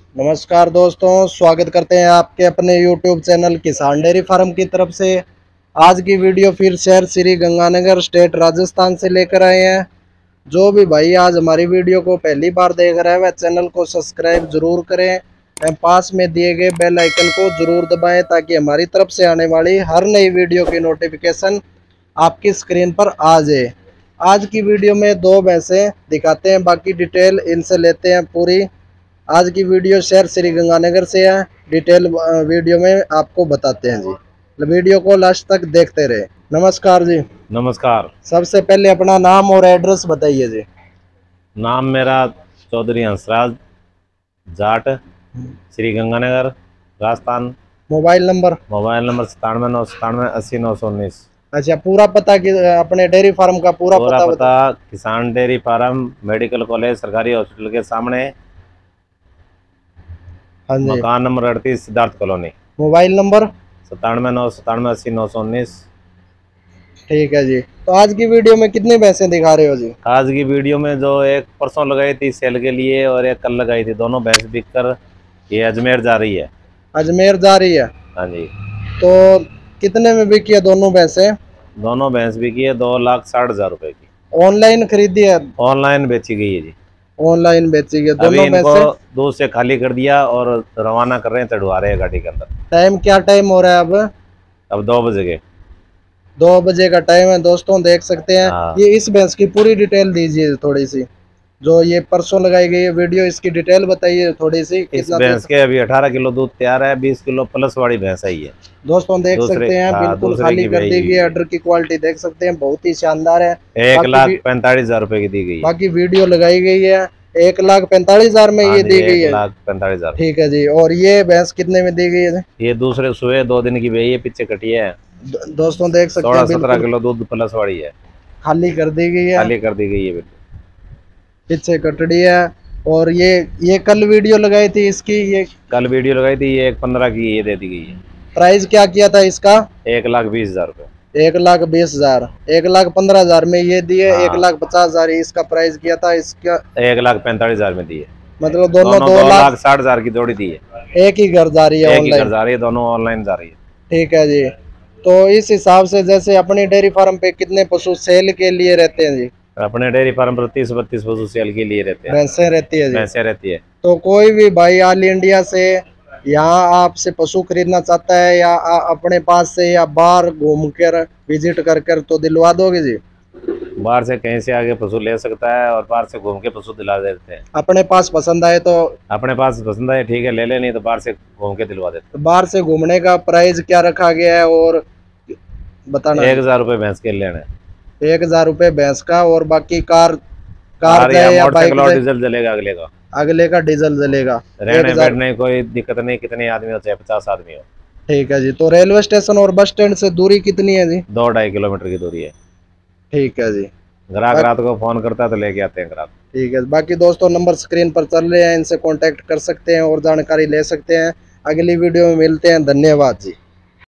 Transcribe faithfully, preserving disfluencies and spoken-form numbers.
नमस्कार दोस्तों, स्वागत करते हैं आपके अपने YouTube channel Kisan dairy farm की तरफ से। आज की वीडियो फिर शहर श्री गंगानगर स्टेट राजस्थान से लेकर आए हैं। जो भी भाई आज हमारी वीडियो को पहली बार देख रहा है वह चैनल को सब्सक्राइब जरूर करें एवं पास में दिए गए बेल आइकन को जरूर दबाएं ताकि हमारी तरफ से आने वाली हर नई वीडियो की नोटिफिकेशन आपकी स्क्रीन पर आ जाए। आज की वीडियो में दो भैंसें दिखाते हैं, बाकी डिटेल इनसे लेते हैं पूरी। आज की वीडियो शहर श्री गंगानगर से है। डिटेल वीडियो में आपको बताते हैं जी, वीडियो को लास्ट तक देखते रहे। नमस्कार जी। नमस्कार। सबसे पहले अपना नाम और एड्रेस बताइए जी। नाम मेरा Chaudhary Hansraj Jat, Shri Ganganagar Rajasthan. Mobile number mobile number सतानवे नौ सतानवे अस्सी नौ सौ उन्नीस। अच्छा, पूरा पता कि अपने डेयरी फार्म का पूरा, पूरा पता, पता Kisan dairy farm, medical college, सरकारी हॉस्पिटल के सामने। हाँ जी। मकान नंबर अड़तीस, सिद्धार्थ कॉलोनी। मोबाइल नंबर सतानवे नौ सतानवे अस्सी नौ सौ उन्नीस। ठीक है जी। तो आज की वीडियो में कितनी भैंसें दिखा रहे हो जी? आज की वीडियो में जो एक परसों लगाई थी सेल के लिए और एक कल लगाई थी, दोनों भैंस बिक कर ये अजमेर जा रही है। अजमेर जा रही है? हाँ जी। तो कितने में बिकी है दोनों भैंसें? दोनों भैंस बिकी है दो लाख साठ हजार रुपए की। ऑनलाइन खरीदी है? ऑनलाइन बेची गई है जी। ऑनलाइन बेची गई अभी दोनों इनको भैंसें। दूध से खाली कर दिया और रवाना कर रहे हैं, चढ़वा रहे हैं गाड़ी के अंदर। टाइम क्या टाइम हो रहा है अब? अब दो बजे के दो बजे का टाइम है दोस्तों, देख सकते हैं। हाँ। ये इस भैंस की पूरी डिटेल दीजिए थोड़ी सी, जो ये परसों लगाई गई है वीडियो, इसकी डिटेल बताइए थोड़ी सी। इस भैंस के अभी अठारह किलो दूध तैयार है, बीस किलो प्लस वाली भैंस है ये दोस्तों, देख सकते हैं। हाँ, बिल्कुल खाली कर दी गई। ऑर्डर की क्वालिटी देख सकते हैं, बहुत ही शानदार है। एक लाख पैंतालीस हजार रुपए की दी गई है। बाकी वीडियो लगाई गई है एक लाख पैंतालीस हजार में ये दी गई है। एक लाख पैंतालीस हजार। ठीक है जी। और ये भैंस कितने में दी गई है? ये दूसरे सुबह दो दिन की भैया पीछे कटी है। दोस्तों देख सकते हैं, सत्रह किलो दूध प्लस वाली है। खाली कर दी गई है। खाली कर दी गई है बिल्कुल। पीछे कटड़ी है। और ये ये कल वीडियो लगाई थी इसकी, ये कल वीडियो लगाई थी, ये एक पंद्रह की ये दे दी गई है। प्राइस क्या किया था इसका? एक लाख बीस हजार रुपए। एक लाख बीस हजार एक लाख पंद्रह हजार में ये दिए। हाँ। एक लाख पचास हजार इसका प्राइस किया था। इसका एक लाख पैंतालीस हजार में दी है। मतलब दोनों, दोनों दो, दो लाख लाख साठ हजार की जोड़ी दी है। एक ही घर जा रही है, एक ही घर ऑनलाइन जा रही है, दोनों ऑनलाइन जा रही है। ठीक है जी। तो इस हिसाब से जैसे अपनी डेयरी फार्म पे कितने पशु सेल के लिए रहते हैं जी? अपने डेयरी फार्म पर तीस बत्तीस पशु सेल के लिए रहते हैं। भैंसें रहती है जी? भैंसें रहती है। तो कोई भी भाई ऑल इंडिया से यहाँ आपसे पशु खरीदना चाहता है या अपने पास से या बाहर घूम कर विजिट कर कर तो दिलवा दोगे जी? बाहर से कहीं से आगे पशु ले सकता है और बाहर से घूम के पशु दिला देते हैं। अपने पास पसंद आए तो? अपने पास पसंद आए ठीक है ले ले, नहीं तो बाहर से घूम के दिलवा देते हैं। तो बाहर से घूमने का प्राइस क्या रखा गया है और बताना? एक हजार रुपए भैंस के लेने। एक हजार रुपए भैंस का। और बाकी कार कार, कार या, या बाइक डीजल जलेगा अगले का। अगले का डीजल जलेगा। रहने बैठने कोई दिक्कत नहीं, कितने आदमी हो चाहे पचास आदमी हो। ठीक है जी। तो रेलवे स्टेशन और बस स्टैंड से दूरी कितनी है जी? दो ढाई किलोमीटर की दूरी है। ठीक है जी। ग्राहक रात को फोन करता है तो लेके आते हैं ग्राहक। ठीक है। बाकी दोस्तों नंबर स्क्रीन पर चल रहे हैं, इनसे कांटेक्ट कर सकते हैं और जानकारी ले सकते हैं। अगली वीडियो में मिलते हैं। धन्यवाद जी।